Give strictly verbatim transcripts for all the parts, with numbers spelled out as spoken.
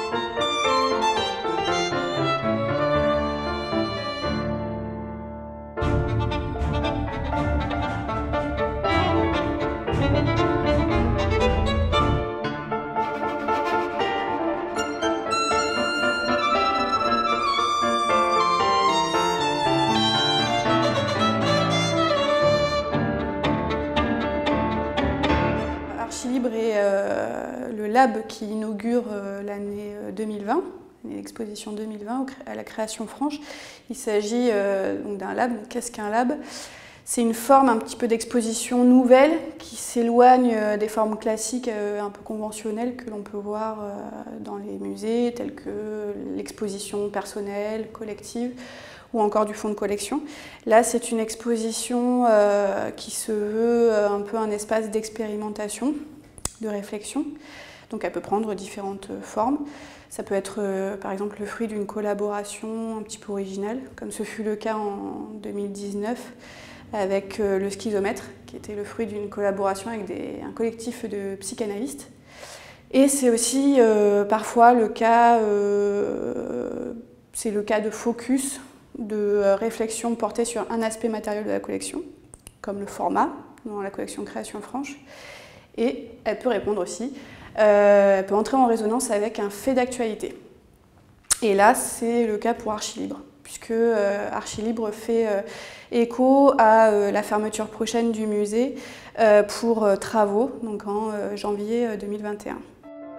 Archilibre est euh, le lab qui inaugure euh, l'année deux mille vingt, l'exposition deux mille vingt à la Création Franche. Il s'agit euh, donc d'un lab. Qu'est-ce qu'un lab? C'est une forme un petit peu d'exposition nouvelle qui s'éloigne euh, des formes classiques euh, un peu conventionnelles que l'on peut voir euh, dans les musées, telles que l'exposition personnelle, collective, ou encore du fonds de collection. Là, c'est une exposition euh, qui se veut euh, un peu un espace d'expérimentation, de réflexion. Donc elle peut prendre différentes formes. Ça peut être euh, par exemple le fruit d'une collaboration un petit peu originale, comme ce fut le cas en deux mille dix-neuf avec euh, le schizomètre, qui était le fruit d'une collaboration avec des, un collectif de psychanalystes. Et c'est aussi euh, parfois le cas, euh, c'est le cas de focus, de réflexion portée sur un aspect matériel de la collection, comme le format dans la collection Création Franche. Et elle peut répondre aussi, euh, elle peut entrer en résonance avec un fait d'actualité. Et là, c'est le cas pour Archilibre, puisque euh, Archilibre fait euh, écho à euh, la fermeture prochaine du musée euh, pour euh, travaux, donc en euh, janvier deux mille vingt et un.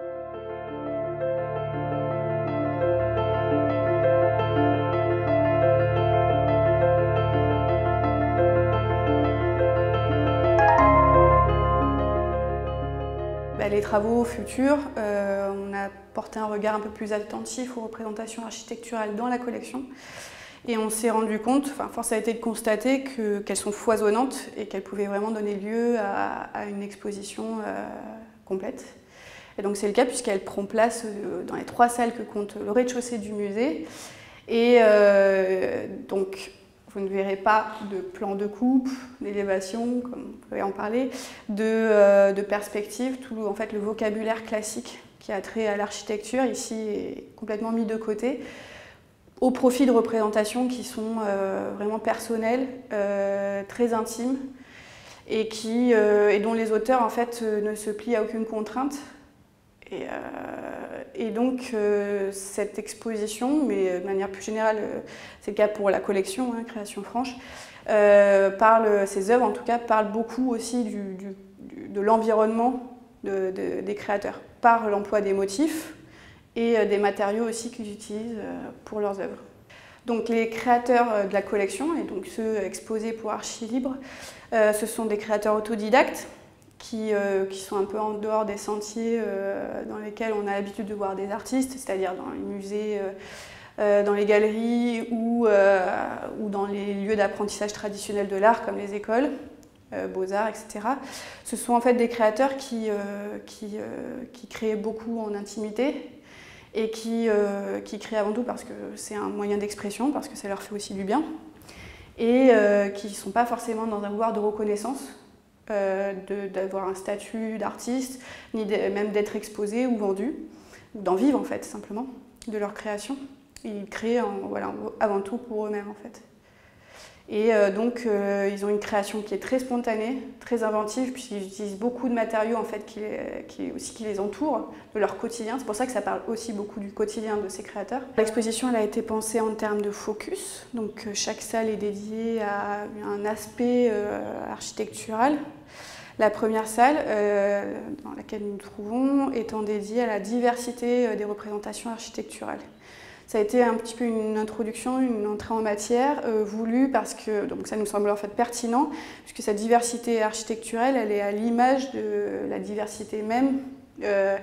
Les travaux futurs, euh, on a porté un regard un peu plus attentif aux représentations architecturales dans la collection et on s'est rendu compte, enfin force a été de constater que, qu'elles sont foisonnantes et qu'elles pouvaient vraiment donner lieu à, à une exposition euh, complète. Et donc c'est le cas puisqu'elle prend place dans les trois salles que compte le rez-de-chaussée du musée et euh, donc vous ne verrez pas de plan de coupe, d'élévation, comme vous pouvez en parler, de, euh, de perspective. Tout en fait, le vocabulaire classique qui a trait à l'architecture, ici, est complètement mis de côté, au profit de représentations qui sont euh, vraiment personnelles, euh, très intimes, et, qui, euh, et dont les auteurs en fait, ne se plient à aucune contrainte. Et, euh, et donc euh, cette exposition, mais de manière plus générale, euh, c'est le cas pour la collection hein, Création Franche, euh, parle, ces œuvres en tout cas parlent beaucoup aussi du, du, du, de l'environnement de, de, des créateurs, par l'emploi des motifs et euh, des matériaux aussi qu'ils utilisent euh, pour leurs œuvres. Donc les créateurs de la collection, et donc ceux exposés pour Archilibre, euh, ce sont des créateurs autodidactes, Qui, euh, qui sont un peu en dehors des sentiers euh, dans lesquels on a l'habitude de voir des artistes, c'est-à-dire dans les musées, euh, euh, dans les galeries ou, euh, ou dans les lieux d'apprentissage traditionnels de l'art comme les écoles, euh, beaux-arts, et cetera. Ce sont en fait des créateurs qui, euh, qui, euh, qui créent beaucoup en intimité et qui, euh, qui créent avant tout parce que c'est un moyen d'expression, parce que ça leur fait aussi du bien, et euh, qui ne sont pas forcément dans un vouloir de reconnaissance, Euh, d'avoir un statut d'artiste, ni de, même d'être exposé ou vendu, ou d'en vivre en fait, simplement, de leur création. Ils créent en, voilà, avant tout pour eux-mêmes en fait. Et euh, donc euh, ils ont une création qui est très spontanée, très inventive, puisqu'ils utilisent beaucoup de matériaux en fait, qui, les, qui, aussi, qui les entourent, de leur quotidien. C'est pour ça que ça parle aussi beaucoup du quotidien de ces créateurs. L'exposition elle a été pensée en termes de focus, donc chaque salle est dédiée à un aspect euh, architectural. La première salle, euh, dans laquelle nous nous trouvons, étant dédiée à la diversité des représentations architecturales. Ça a été un petit peu une introduction, une entrée en matière euh, voulue parce que donc ça nous semble en fait pertinent, puisque cette diversité architecturale, elle est à l'image de la diversité même euh,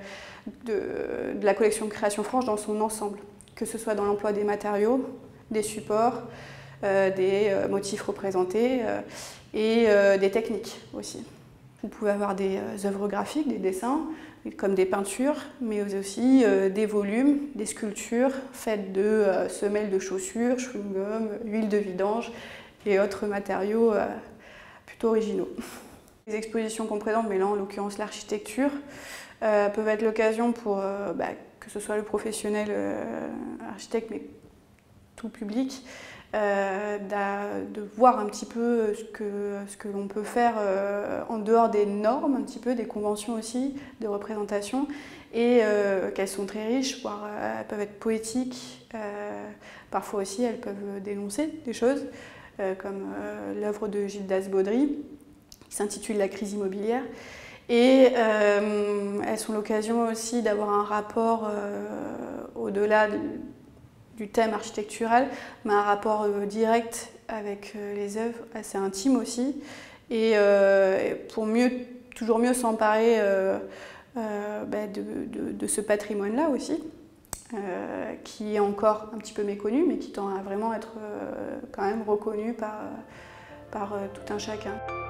de, de la collection Création Franche dans son ensemble, que ce soit dans l'emploi des matériaux, des supports, euh, des euh, motifs représentés euh, et euh, des techniques aussi. Vous pouvez avoir des œuvres graphiques, des dessins, comme des peintures, mais aussi euh, des volumes, des sculptures faites de euh, semelles de chaussures, chewing-gum, huile de vidange et autres matériaux euh, plutôt originaux. Les expositions qu'on présente, mais là en l'occurrence l'architecture, euh, peuvent être l'occasion pour euh, bah, que ce soit le professionnel euh, architecte, mais tout public, euh, de voir un petit peu ce que, ce que l'on peut faire euh, en dehors des normes, un petit peu des conventions aussi, de représentation, et euh, qu'elles sont très riches, voire euh, elles peuvent être poétiques, euh, parfois aussi elles peuvent dénoncer des choses, euh, comme euh, l'œuvre de Gildas Baudry, qui s'intitule La crise immobilière. Et euh, elles sont l'occasion aussi d'avoir un rapport euh, au-delà de, du thème architectural, mais un rapport euh, direct avec euh, les œuvres, assez intime aussi, et euh, pour mieux, toujours mieux s'emparer euh, euh, bah, de, de, de ce patrimoine-là aussi, euh, qui est encore un petit peu méconnu, mais qui tend à vraiment être euh, quand même reconnu par, par euh, tout un chacun.